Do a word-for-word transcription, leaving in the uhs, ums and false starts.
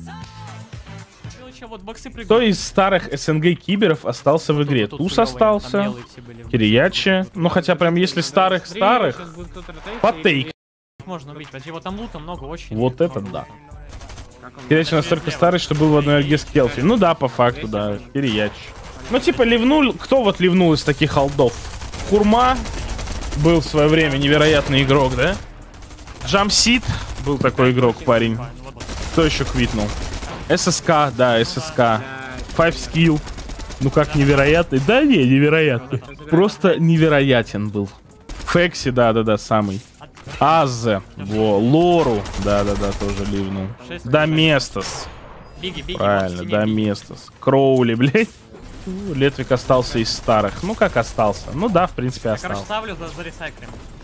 Вот боксы прыгают. Кто из старых СНГ киберов остался в игре? Тут Туз хуёвые, там остался, белые все были. Кириячи. Ну хотя прям если старых-старых, Сейчас будет кто-то ротейт, Потейк. и- и Можно убить, подожди, вот там лута много очень. Вот много это да. лута. Кириячи настолько старый, что был в одной орге с Келфи. Ну да, по факту, да, Кирияч. Ну типа ливнул, кто вот ливнул из таких холдов? Хурма был в свое время невероятный игрок, да? Джамсид был такой игрок, парень. Кто еще квитнул? ССК, да, ССК. Five Skill. Ну как невероятный? Да не, невероятный. Просто невероятен был. Фекси, да-да-да, самый. Аззе. Во, Лору. Да-да-да, тоже ливнул. Доместос. Биги, биги, Правильно, вот в стене биги. Доместос. Кроули, блядь. Летвик остался из старых. Ну как остался? Ну да, в принципе, Я, короче, остался. ставлю за, за ресайклинг.